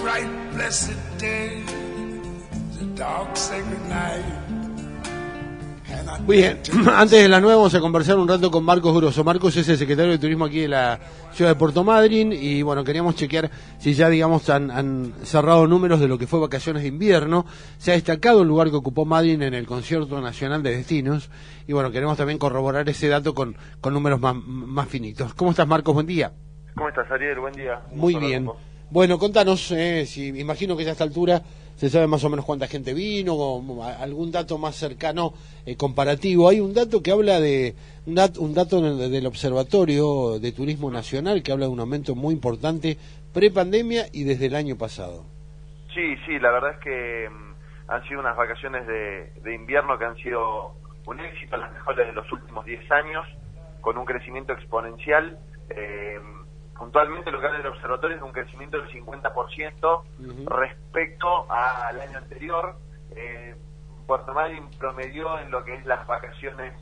bright blessed day, the dark sacred night. Bien, antes de las 9 vamos a conversar un rato con Marcos Grosso. Marcos es el secretario de Turismo aquí de la ciudad de Puerto Madryn y bueno, queríamos chequear si ya digamos han cerrado números de lo que fue vacaciones de invierno. Se ha destacado el lugar que ocupó Madryn en el Concierto Nacional de Destinos y bueno, queremos también corroborar ese dato con números más finitos. ¿Cómo estás, Marcos? Buen día. ¿Cómo estás, Ariel? Buen día. Muy bien. Bueno, contanos, si imagino que ya a esta altura se sabe más o menos cuánta gente vino, o algún dato más cercano, comparativo. Hay un dato que habla de, un dato del Observatorio de Turismo Nacional que habla de un aumento muy importante pre-pandemia y desde el año pasado. Sí, la verdad es que han sido unas vacaciones de invierno que han sido un éxito, las mejores de los últimos 10 años, con un crecimiento exponencial. Puntualmente lo que habla del observatorio es un crecimiento del 50% respecto al año anterior. Puerto Madryn promedió en lo que es las vacaciones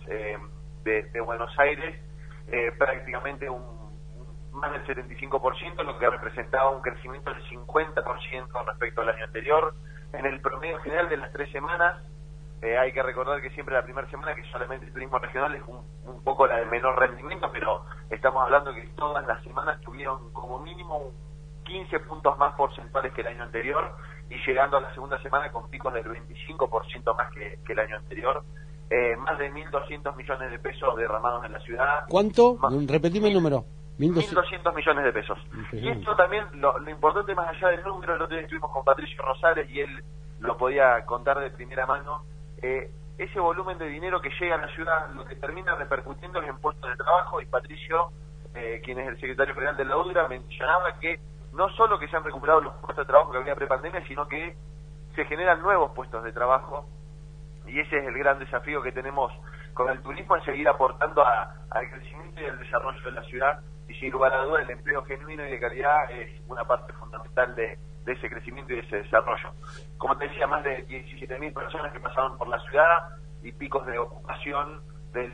de Buenos Aires prácticamente más del 75%, lo que representaba un crecimiento del 50% respecto al año anterior. En el promedio general de las 3 semanas, hay que recordar que siempre la primera semana, que solamente el turismo regional es un poco la de menor rendimiento, pero estamos hablando que todas las semanas tuvieron como mínimo 15 puntos más porcentuales que el año anterior y llegando a la segunda semana con picos del 25% más que el año anterior. Más de 1.200 millones de pesos derramados en la ciudad. ¿Cuánto? Repetime el número. 1.200 millones de pesos. Y esto también, lo importante más allá del número, el otro día estuvimos con Patricio Rosales y él lo podía contar de primera mano. Ese volumen de dinero que llega a la ciudad, lo que termina repercutiendo es en puestos de trabajo, y Patricio, quien es el secretario general de la UDRA, mencionaba que no solo que se han recuperado los puestos de trabajo que había prepandemia, sino que se generan nuevos puestos de trabajo, y ese es el gran desafío que tenemos con el turismo, en seguir aportando al crecimiento y al desarrollo de la ciudad, y sin lugar a dudas el empleo genuino y de calidad es una parte fundamental de ese crecimiento y de ese desarrollo. Como te decía, más de 17.000 personas que pasaron por la ciudad y picos de ocupación del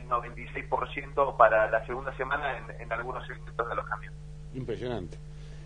96% para la segunda semana en algunos segmentos de los camiones. Impresionante.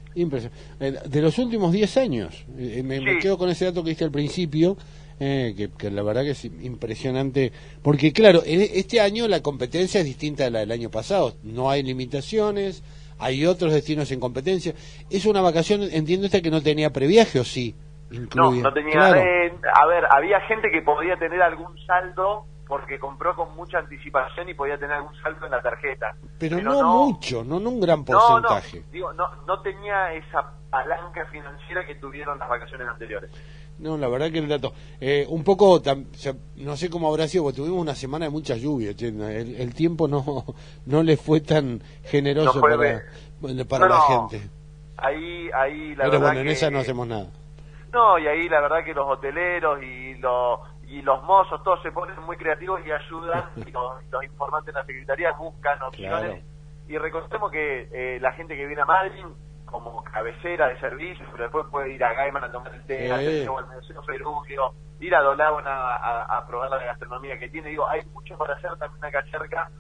De los últimos 10 años, me quedo con ese dato que diste al principio, que la verdad que es impresionante, porque claro, este año la competencia es distinta a la del año pasado, no hay limitaciones, hay otros destinos en competencia. Es una vacación, entiendo esta, que no tenía previaje, ¿o sí? No tenía. Claro. A ver, había gente que podía tener algún saldo porque compró con mucha anticipación y podía tener algún saldo en la tarjeta. Pero no mucho, no un gran porcentaje. No tenía esa palanca financiera que tuvieron las vacaciones anteriores. No, la verdad que el dato, un poco, no sé cómo habrá sido, porque tuvimos una semana de mucha lluvia, el tiempo no le fue tan generoso para la gente. Ahí la Pero verdad bueno, en que esa no hacemos nada. No, y ahí la verdad que los hoteleros y los mozos, todos se ponen muy creativos y ayudan, y los informantes de la Secretaría buscan opciones. Claro. Y recordemos que la gente que viene a Madrid como cabecera de servicios, pero después puede ir a Gaiman a tomar el té, al Museo Ferugio, ir a Dolabona a probar la gastronomía que tiene. Digo, hay mucho para hacer también acá cerca,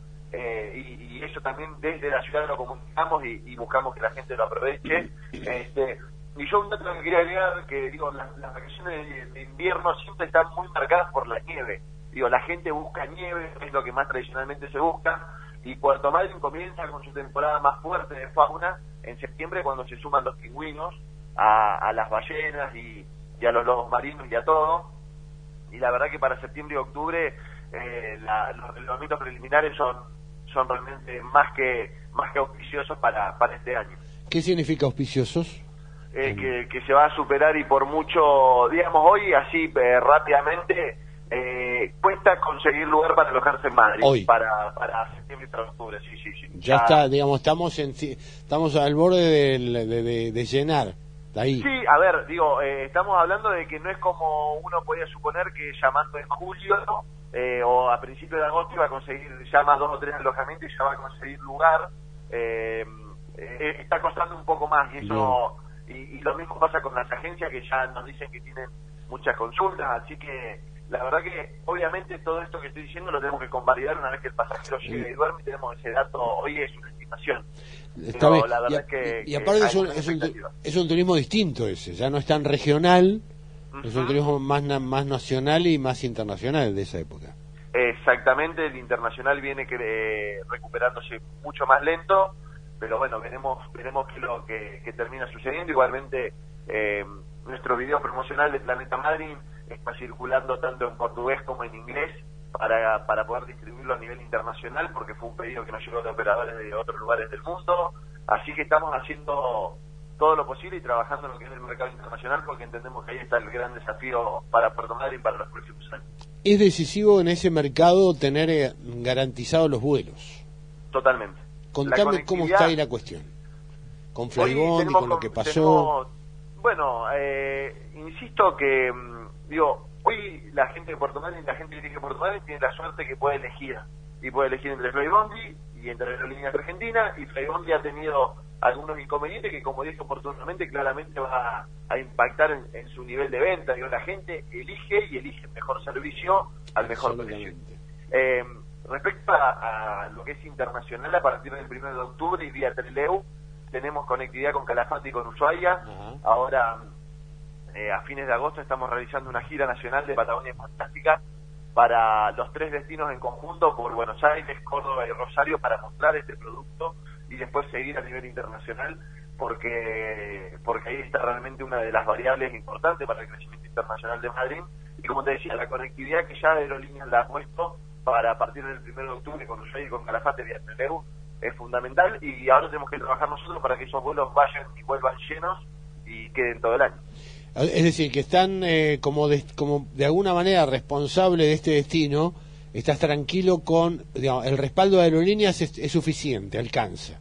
y eso también desde la ciudad lo comunicamos y buscamos que la gente lo aproveche. Y yo un dato que quería agregar, que digo, las vacaciones de invierno siempre están muy marcadas por la nieve. Digo, la gente busca nieve, es lo que más tradicionalmente se busca, y Puerto Madryn comienza con su temporada más fuerte de fauna en septiembre, cuando se suman los pingüinos a las ballenas y a los lobos marinos y a todo. Y la verdad que para septiembre y octubre los relevamientos preliminares son realmente más que auspiciosos para este año. ¿Qué significa auspiciosos? Que se va a superar, y por mucho, digamos, hoy así rápidamente cuesta conseguir lugar para alojarse en Madrid hoy. Para septiembre y para octubre. Sí. Ya está, digamos, estamos al borde de llenar. Ahí. Sí, a ver, digo, estamos hablando de que no es como uno podía suponer, que llamando en julio o a principios de agosto iba a conseguir ya más 2 o 3 alojamientos y ya va a conseguir lugar. Está costando un poco más, y eso. Y lo mismo pasa con las agencias, que ya nos dicen que tienen muchas consultas, así que la verdad que obviamente todo esto que estoy diciendo lo tenemos que convalidar una vez que el pasajero llegue y duerme, y tenemos ese dato, hoy es una estimación. Está bien. La verdad que aparte hay es un turismo distinto ese, ya no es tan regional, es un turismo más nacional y más internacional de esa época. Exactamente, el internacional viene recuperándose mucho más lento, pero bueno, veremos qué es lo que termina sucediendo. Igualmente, nuestro video promocional de Planeta Madryn está circulando tanto en portugués como en inglés para poder distribuirlo a nivel internacional, porque fue un pedido que nos llegó de operadores de otros lugares del mundo. Así que estamos haciendo todo lo posible y trabajando en lo que es el mercado internacional, porque entendemos que ahí está el gran desafío para Puerto Madryn para los próximos años. ¿Es decisivo en ese mercado tener garantizados los vuelos? Totalmente. Contame cómo está ahí la cuestión. Con Flybondi, con lo que pasó. Bueno, insisto que, hoy la gente de Puerto Madryn, la gente que dirige Puerto Madryn tiene la suerte que puede elegir. Y puede elegir entre Flybondi y entre Aerolíneas Argentinas, y Flybondi ha tenido algunos inconvenientes que, como dije oportunamente, claramente va a impactar en su nivel de venta. La gente elige y elige el mejor servicio al mejor precio. Respecto a lo que es internacional, a partir del 1 de octubre y vía Trelew tenemos conectividad con Calafate y con Ushuaia. Ahora, a fines de agosto, estamos realizando una gira nacional de Patagonia Fantástica para los 3 destinos en conjunto, por Buenos Aires, Córdoba y Rosario, para mostrar este producto y después seguir a nivel internacional, porque ahí está realmente una de las variables importantes para el crecimiento internacional de Madrid. Y como te decía, la conectividad que ya Aerolíneas la ha puesto para a partir del 1 de octubre con Ushuaia y con Calafate vía Trelew es fundamental, y ahora tenemos que trabajar nosotros para que esos vuelos vayan y vuelvan llenos y queden todo el año. Es decir, que están como de alguna manera responsable de este destino. Estás tranquilo con, digamos, el respaldo de Aerolíneas es suficiente, alcanza.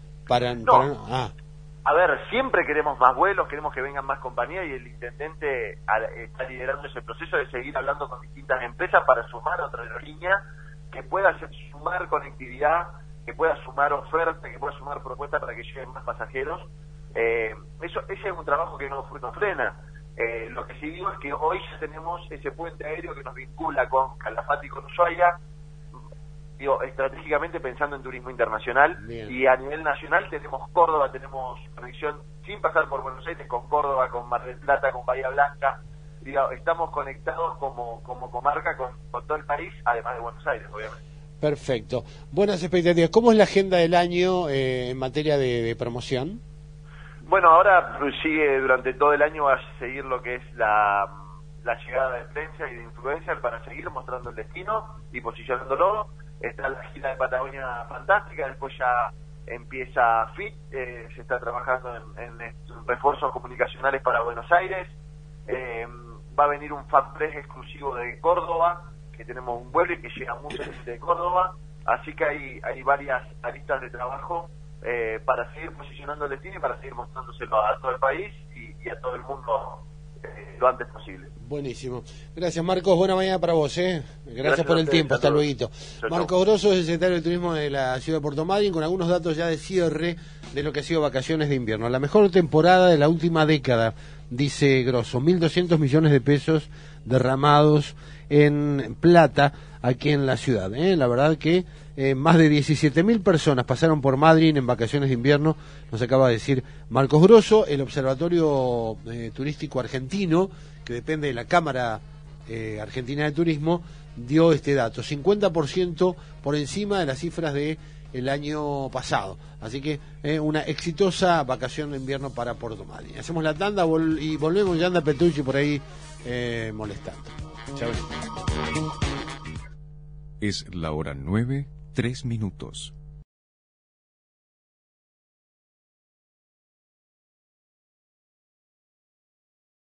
A ver, siempre queremos más vuelos, queremos que vengan más compañías, y el intendente está liderando ese proceso de seguir hablando con distintas empresas para sumar otra aerolínea que pueda sumar conectividad, que pueda sumar oferta, que pueda sumar propuestas para que lleguen más pasajeros. Ese es un trabajo que no frena. Lo que sí digo es que hoy ya tenemos ese puente aéreo que nos vincula con Calafate y con Ushuaia, estratégicamente pensando en turismo internacional. Bien. Y a nivel nacional tenemos Córdoba, tenemos conexión sin pasar por Buenos Aires, con Córdoba, con Mar del Plata, con Bahía Blanca. Estamos conectados como comarca con todo el país, además de Buenos Aires, obviamente. Perfecto. Buenas expectativas. ¿Cómo es la agenda del año en materia de promoción? Bueno, ahora sigue durante todo el año, va a seguir lo que es la llegada de prensa y de influencers para seguir mostrando el destino y posicionándolo. Está la gira de Patagonia Fantástica, después ya empieza FIT, se está trabajando en refuerzos comunicacionales para Buenos Aires. Va a venir un fanpress exclusivo de Córdoba, que tenemos un vuelo y que llega mucha gente de Córdoba, así que hay varias aristas de trabajo para seguir posicionando el destino y para seguir mostrándoselo a todo el país y a todo el mundo lo antes posible. Buenísimo. Gracias, Marcos. Buena mañana para vos, Gracias por el tiempo. Hasta luego. Marcos Grosso es el secretario de Turismo de la ciudad de Puerto Madryn, con algunos datos ya de cierre de lo que ha sido vacaciones de invierno. La mejor temporada de la última década, dice Grosso. 1.200 millones de pesos derramados en plata aquí en la ciudad. La verdad que más de 17.000 personas pasaron por Madryn en vacaciones de invierno, nos acaba de decir Marcos Grosso. El Observatorio Turístico Argentino, que depende de la Cámara Argentina de Turismo, dio este dato, 50% por encima de las cifras de el año pasado. Así que una exitosa vacación de invierno para Puerto Madryn. Hacemos la tanda y volvemos. Ya anda Petrucci por ahí molestando. Chau. Es la hora 9:03.